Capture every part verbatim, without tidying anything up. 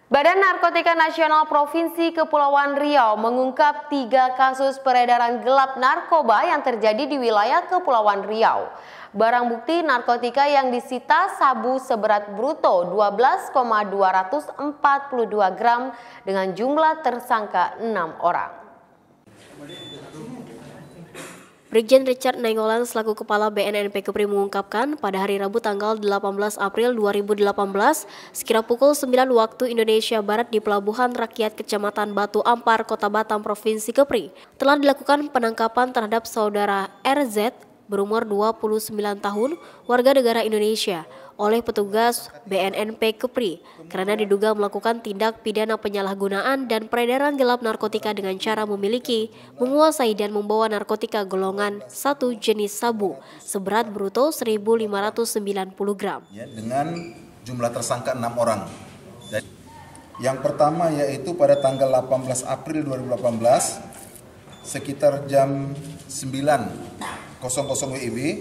Badan Narkotika Nasional Provinsi Kepulauan Riau mengungkap tiga kasus peredaran gelap narkoba yang terjadi di wilayah Kepulauan Riau. Barang bukti narkotika yang disita sabu seberat bruto dua belas koma dua empat dua gram dengan jumlah tersangka enam orang. Brigjen Richard Nainggolan selaku Kepala B N N P Kepri mengungkapkan pada hari Rabu tanggal delapan belas April dua ribu delapan belas sekira pukul sembilan waktu Indonesia Barat di Pelabuhan Rakyat Kecamatan Batu Ampar, Kota Batam, Provinsi Kepri telah dilakukan penangkapan terhadap saudara R Z berumur dua puluh sembilan tahun warga negara Indonesia oleh petugas B N N P Kepri karena diduga melakukan tindak pidana penyalahgunaan dan peredaran gelap narkotika dengan cara memiliki, menguasai dan membawa narkotika golongan satu jenis sabu seberat bruto seribu lima ratus sembilan puluh gram. Ya, dengan jumlah tersangka enam orang. Dan yang pertama yaitu pada tanggal delapan belas April dua ribu delapan belas sekitar jam sembilan W I B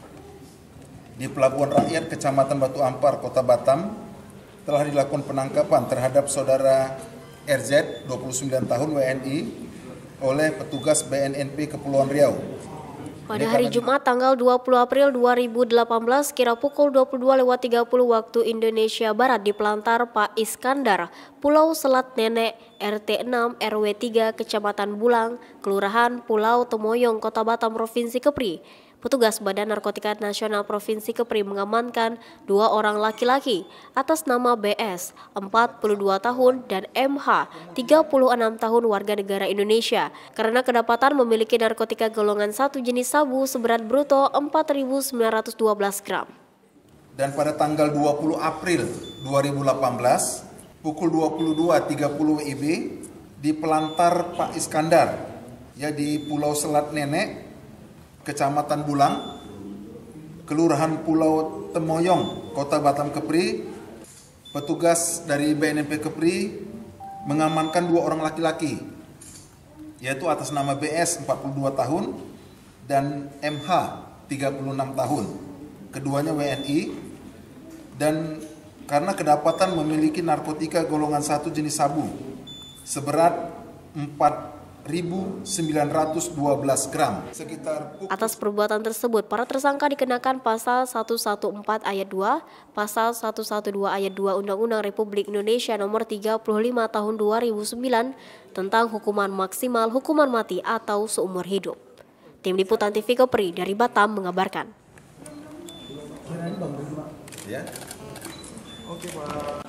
di Pelabuhan Rakyat Kecamatan Batu Ampar, Kota Batam telah dilakukan penangkapan terhadap saudara R Z dua puluh sembilan tahun W N I oleh petugas B N N P Kepulauan Riau. Pada hari Jumat tanggal dua puluh April dua ribu delapan belas kira pukul dua puluh dua lewat tiga puluh waktu Indonesia Barat di Pelantar Pak Iskandar, Pulau Selat Nenek, R T enam R W tiga Kecamatan Bulang, Kelurahan Pulau Temoyong, Kota Batam, Provinsi Kepri. Petugas Badan Narkotika Nasional Provinsi Kepri mengamankan dua orang laki-laki atas nama B S, empat puluh dua tahun, dan M H, tiga puluh enam tahun warga negara Indonesia karena kedapatan memiliki narkotika golongan satu jenis sabu seberat bruto empat ribu sembilan ratus dua belas gram. Dan pada tanggal dua puluh April dua ribu delapan belas pukul dua puluh dua tiga puluh W I B di Pelantar Pak Iskandar, ya di Pulau Selat Nenek, Kecamatan Bulang, Kelurahan Pulau Temoyong, Kota Batam, Kepri, petugas dari B N N P Kepri mengamankan dua orang laki-laki, yaitu atas nama B S empat puluh dua tahun dan M H tiga puluh enam tahun, keduanya W N I, dan karena kedapatan memiliki narkotika golongan satu jenis sabu seberat empat ribu sembilan ratus dua belas gram. Sekitar Atas perbuatan tersebut, para tersangka dikenakan pasal seratus empat belas ayat dua, pasal seratus dua belas ayat dua Undang-Undang Republik Indonesia nomor tiga puluh lima tahun dua ribu sembilan tentang hukuman maksimal hukuman mati atau seumur hidup. Tim Liputan T V Kepri dari Batam mengabarkan. Ya. Oke, Pak.